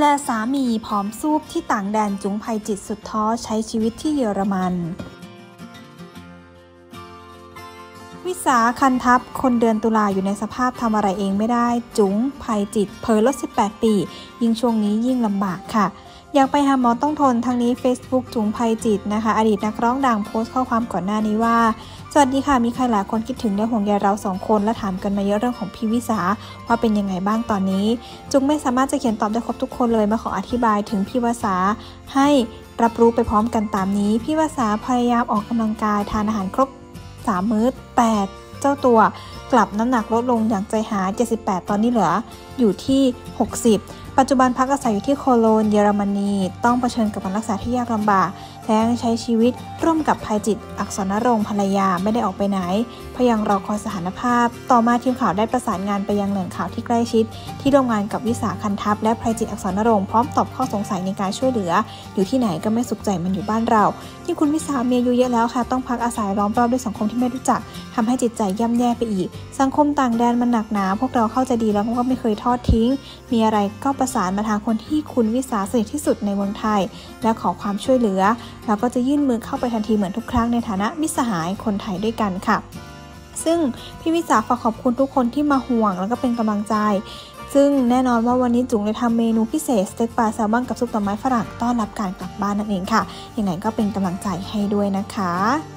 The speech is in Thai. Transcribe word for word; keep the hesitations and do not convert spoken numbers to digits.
และสามีผอมซูบที่ต่างแดนจุ๋งภัยจิตสุดท้อใช้ชีวิตที่เยอรมันวิสาคันทัพคนเดือนตุลาอยู่ในสภาพทำอะไรเองไม่ได้จุ๋งภัยจิตเผยลดสิบแปดปียิ่งช่วงนี้ยิ่งลำบากค่ะอยากไปหาหมอต้องทนทางนี้ Facebook จุ๋งภัยจิตนะคะอดีตนักร้องดังโพสต์ข้อความก่อนหน้านี้ว่าสวัสดีค่ะมีใครหลายคนคิดถึงและห่วงใยเราสองคนและถามกันมาเยอะเรื่องของพี่วิสาว่าเป็นยังไงบ้างตอนนี้จุ๋งไม่สามารถจะเขียนตอบได้ครบทุกคนเลยมาขออธิบายถึงพี่วิสาให้รับรู้ไปพร้อมกันตามนี้พี่วิสาพยายามออกกำลังกายทานอาหารครบสามมื้อแปดเจ้าตัวกลับน้ำหนักลดลงอย่างใจหายเจ็ดสิบแปดตอนนี้เหลืออยู่ที่หกสิบปัจจุบันพักอาศัยอยู่ที่โคโลนเยอรมนีต้องเผชิญกับการรักษาที่ยากลำบากและยังใช้ชีวิตร่วมกับภัยจิตอักษรณรงค์ภรรยาไม่ได้ออกไปไหนเพราะยังรอคอยสถานภาพต่อมาทีมข่าวได้ประสานงานไปยังแหล่งข่าวที่ใกล้ชิดที่ร่วมงานกับวิสาคันทัพและภัยจิตอักษรณรงค์พร้อมตอบข้อสงสัยในการช่วยเหลืออยู่ที่ไหนก็ไม่สุขใจมันอยู่บ้านเราที่คุณวิสามีอายุเยอะแล้วค่ะต้องพักอาศัยล้อมรอบด้วยสังคมที่ไม่รู้จักทำให้จิตใจย่ำแย่ไปอีกสังคมต่างแดนมันหนักหนาพวกเราเข้าใจดีแล้วก็ไม่เคยทอดทิ้งมีอะไรก็ประสานมาทางคนที่คุณวิสาสนิทที่สุดในเมืองไทยและขอความช่วยเหลือแล้วก็จะยื่นมือเข้าไปทันทีเหมือนทุกครั้งในฐานะมิตรสหายคนไทยด้วยกันค่ะซึ่งพี่วิสาฝากขอบคุณทุกคนที่มาห่วงแล้วก็เป็นกำลังใจซึ่งแน่นอนว่าวันนี้จุ๋งได้ทำเมนูพิเศษสเต็กปลาแซลมอนกับซุปหน่อไม้ฝรั่งต้อนรับการกลับบ้านนั่นเองค่ะยังไงก็เป็นกำลังใจให้ด้วยนะคะ